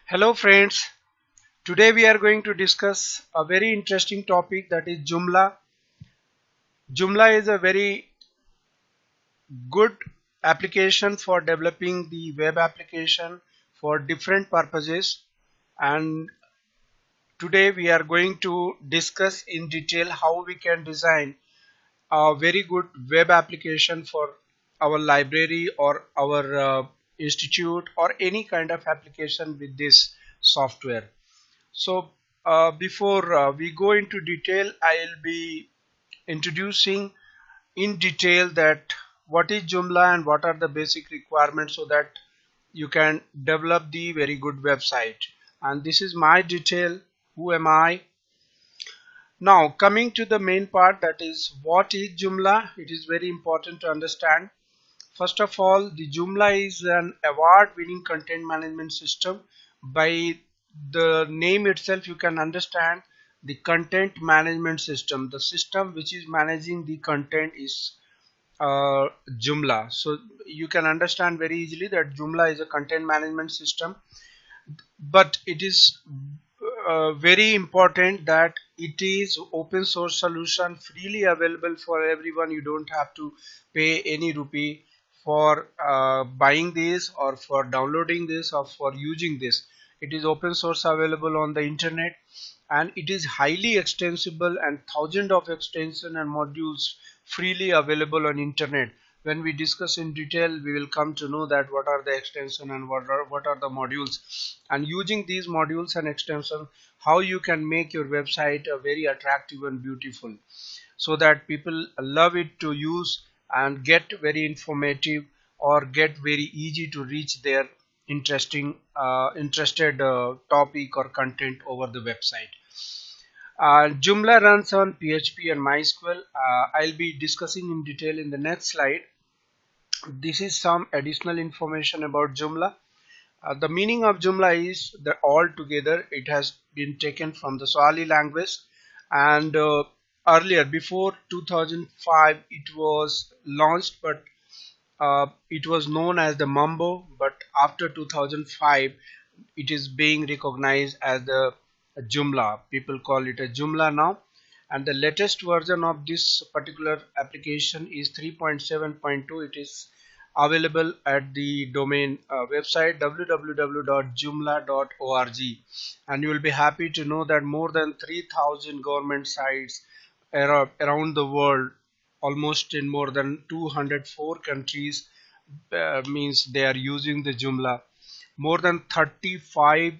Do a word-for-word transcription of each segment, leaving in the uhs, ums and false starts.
Hello friends, today we are going to discuss a very interesting topic, that is Joomla. Joomla is a very good application for developing the web application for different purposes, and today we are going to discuss in detail how we can design a very good web application for our library or our uh, institute or any kind of application with this software. So uh, before uh, we go into detail, I'll be introducing in detail that what is Joomla and what are the basic requirements so that you can develop the very good website. And this is my detail. Who am I? Now coming to the main part, that is what is Joomla. It is very important to understand. First of all, the Joomla is an award-winning content management system. By the name itself, you can understand the content management system. The system which is managing the content is uh, Joomla. So you can understand very easily that Joomla is a content management system, but it is uh, very important that it is open source solution, freely available for everyone. You don't have to pay any rupee for uh, buying this or for downloading this or for using this. It is open source, available on the internet, and it is highly extensible, and thousands of extension and modules freely available on internet. When we discuss in detail, we will come to know that what are the extension and what are what are the modules, and using these modules and extension, how you can make your website a very attractive and beautiful, so that people love it to use and get very informative or get very easy to reach their interesting uh, interested uh, topic or content over the website. uh, Joomla runs on P H P and MySQL. uh, I'll be discussing in detail in the next slide. This is some additional information about Joomla. Uh, the meaning of Joomla is that all together it has been taken from the Swahili language, and uh, earlier, before two thousand five, it was launched, but uh, it was known as the Mambo. But after two thousand five, it is being recognized as the Joomla. People call it a Joomla now, and the latest version of this particular application is three point seven point two. It is available at the domain uh, website w w w dot joomla dot org, and you will be happy to know that more than three thousand government sites ar around the world, almost in more than two hundred four countries, uh, means they are using the Joomla. More than thirty-five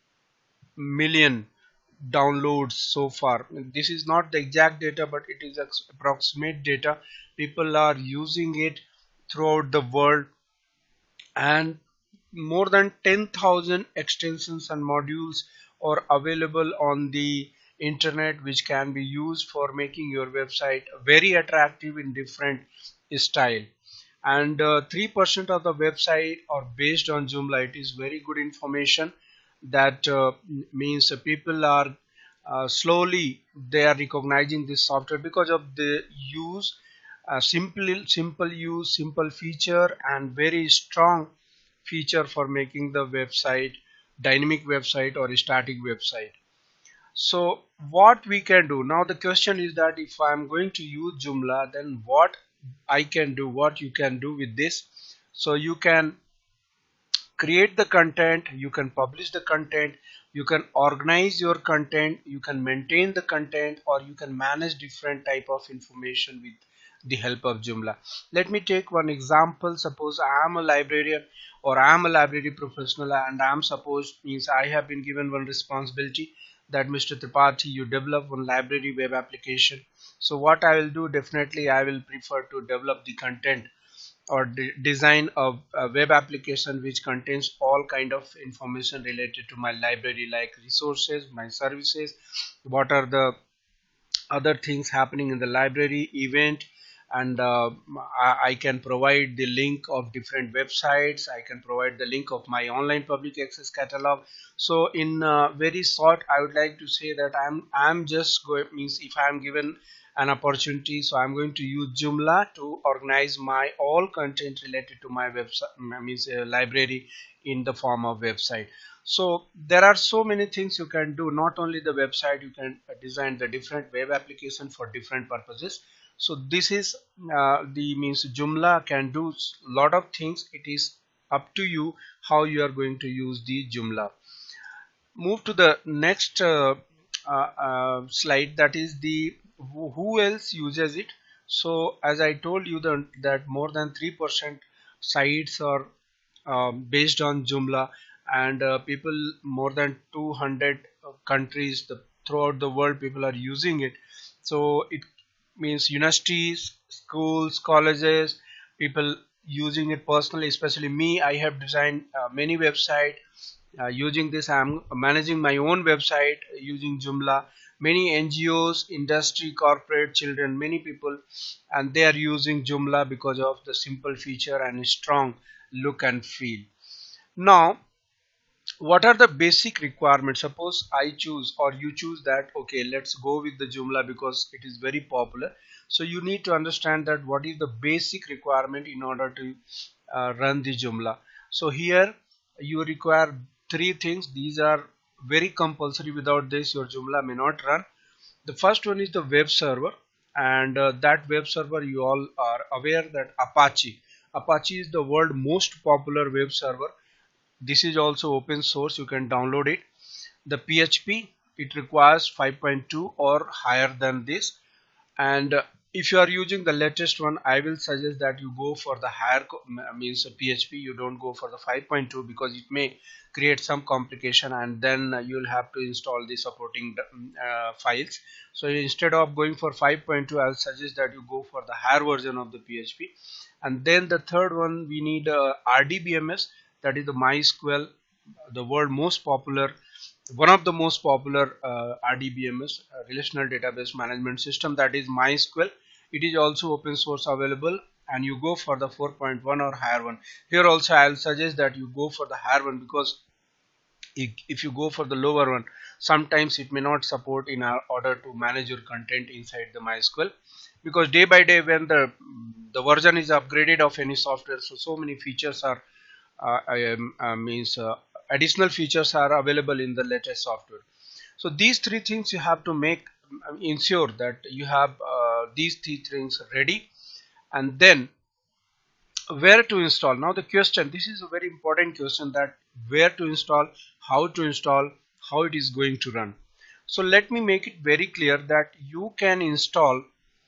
million downloads so far. This is not the exact data, but it is approximate data. People are using it throughout the world, and more than ten thousand extensions and modules are available on the internet, which can be used for making your website very attractive in different style. And uh, three percent of the website are based on Joomla. It is very good information. That uh, means uh, people are uh, slowly they are recognizing this software because of the use, uh, simple simple use, simple feature, and very strong feature for making the website dynamic website or a static website. So what we can do now, the question is that if I'm going to use Joomla, then what I can do, what you can do with this. So you can create the content, you can publish the content, you can organize your content, you can maintain the content, or you can manage different type of information with the help of Joomla. Let me take one example. Suppose I am a librarian or I am a library professional, and I am supposed means I have been given one responsibility, that Mister Tripathi, you develop one library web application. So what I will do, definitely I will prefer to develop the content or de design a, a web application which contains all kind of information related to my library, like resources, my services, what are the other things happening in the library, event, and uh, I, I can provide the link of different websites. I can provide the link of my online public access catalog. So in uh, very short, I would like to say that I'm I'm just going, means if I'm given an opportunity, so I'm going to use Joomla to organize my all content related to my website, means uh, library, in the form of website. So there are so many things you can do. Not only the website, you can uh, design the different web application for different purposes. So this is uh, the means Joomla can do lot of things. It is up to you how you are going to use the Joomla. Move to the next uh, uh, uh, slide, that is the who who else uses it. So as I told you the, that more than three percent sites are um, based on Joomla, and uh, people more than two hundred countries the, throughout the world people are using it. So it means universities, schools, colleges, people using it personally. Especially me, I have designed uh, many websites uh, using this. I'm managing my own website using Joomla. Many N G Os, industry, corporate, children, many people, and they are using Joomla because of the simple feature and strong look and feel. Now, what are the basic requirements? Suppose I choose or you choose that okay, let's go with the Joomla because it is very popular. So you need to understand that what is the basic requirement in order to uh, run the Joomla. So here you require three things. These are very compulsory. Without this your Joomla may not run. The first one is the web server, and uh, that web server, you all are aware that Apache Apache is the world most popular web server. This is also open source, you can download it. The P H P, it requires five point two or higher than this. And uh, if you are using the latest one, I will suggest that you go for the higher means P H P. You don't go for the five point two because it may create some complication, and then uh, you'll have to install the supporting uh, files. So instead of going for five point two, I'll suggest that you go for the higher version of the P H P. And then the third one, we need uh, R D B M S, that is the MySQL, the world most popular, one of the most popular uh, R D B M S, uh, relational database management system, that is MySQL. It is also open source available, and you go for the four point one or higher one. Here also I'll suggest that you go for the higher one, because if you go for the lower one, sometimes it may not support in order to manage your content inside the MySQL, because day by day when the the version is upgraded of any software, so so many features are uh, um, uh, means uh, additional features are available in the latest software. So these three things you have to make um, ensure that you have uh, these three things ready. And then where to install. Now the question, this is a very important question, that where to install, how to install, how it is going to run. So let me make it very clear that you can install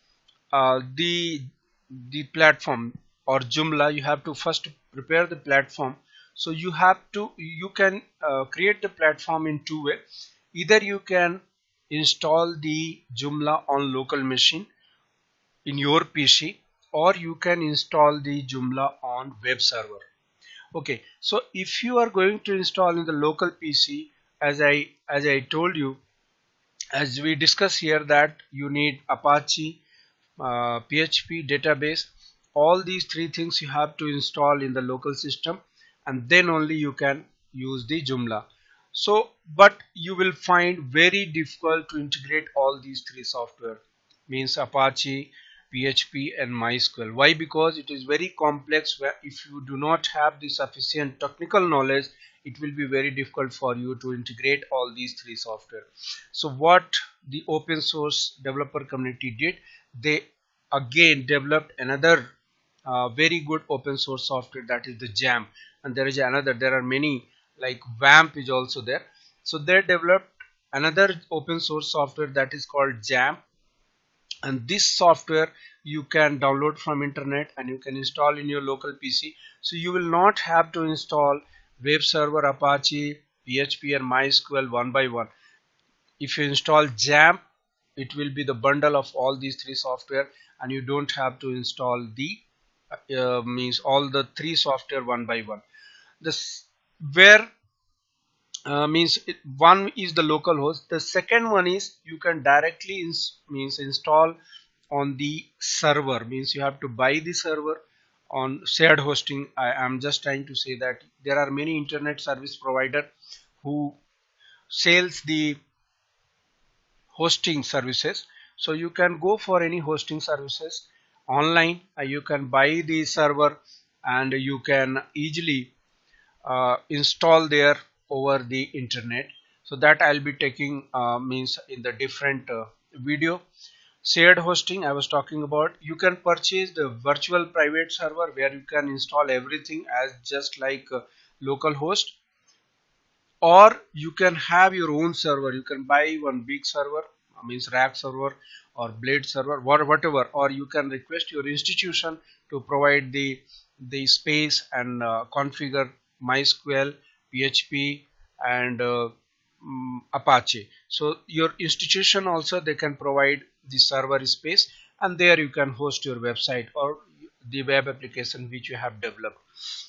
uh, the the platform or Joomla. You have to first prepare the platform. So you have to you can uh, create the platform in two ways. Either you can install the Joomla on local machine in your P C, or you can install the Joomla on web server. Okay, so if you are going to install in the local P C, as I as I told you, as we discuss here, that you need Apache, uh, P H P database. All these three things you have to install in the local system, and then only you can use the Joomla. So but you will find very difficult to integrate all these three software, means Apache, P H P and MySQL. Why? Because it is very complex, where if you do not have the sufficient technical knowledge, it will be very difficult for you to integrate all these three software. So what the open source developer community did, they again developed another uh, very good open source software, that is the Jam. And there is another, there are many, like Vamp is also there. So they developed another open source software that is called Jam, and this software you can download from internet and you can install in your local P C. So you will not have to install web server, Apache, P H P and MySQL one by one. If you install Jam, it will be the bundle of all these three software, and you don't have to install the uh, means all the three software one by one. This where uh, means it, one is the local host. The second one is you can directly ins means install on the server, means you have to buy the server on shared hosting. I am just trying to say that there are many internet service provider who sells the hosting services. So you can go for any hosting services online. Uh, you can buy the server and you can easily uh, install there over the internet. So that I'll be taking uh, means in the different uh, video. Shared hosting, I was talking about. You can purchase the virtual private server where you can install everything as just like uh, local host, or you can have your own server. You can buy one big server, uh, means rack server or blade server, whatever, or you can request your institution to provide the the space and uh, configure MySQL, P H P, and uh, mm, Apache. So your institution also, they can provide the server space, and there you can host your website or the web application which you have developed.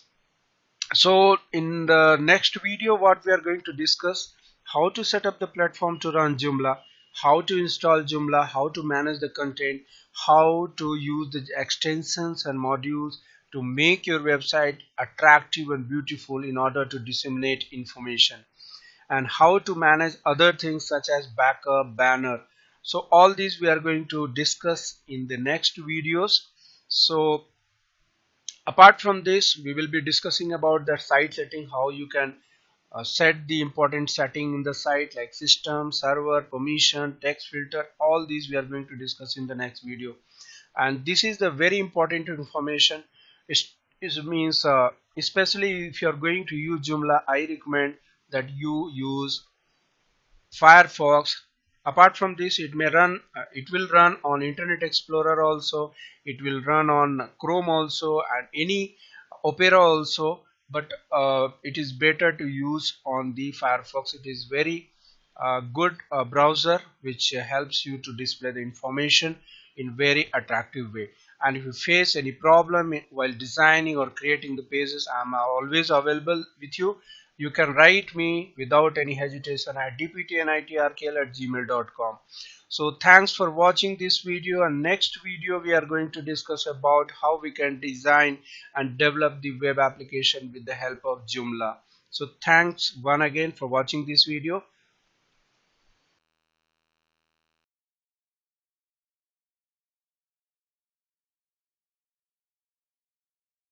So in the next video, what we are going to discuss, how to set up the platform to run Joomla, how to install Joomla, how to manage the content, how to use the extensions and modules to make your website attractive and beautiful in order to disseminate information, and how to manage other things such as backup, banner. So all these we are going to discuss in the next videos. So apart from this, we will be discussing about the site setting, how you can uh, set the important setting in the site like system, server, permission, text filter. All these we are going to discuss in the next video. And this is the very important information. It, it means uh, especially if you are going to use Joomla, I recommend that you use Firefox. Apart from this, it may run uh, it will run on Internet Explorer also, it will run on Chrome also, and any Opera also, but uh, it is better to use on the Firefox. It is very uh, good uh, browser which uh, helps you to display the information in very attractive way. And if you face any problem while designing or creating the pages, I am always available with you. You can write me without any hesitation at d p t n i t r k l at gmail dot com. So thanks for watching this video, and next video we are going to discuss about how we can design and develop the web application with the help of Joomla. So thanks one again for watching this video.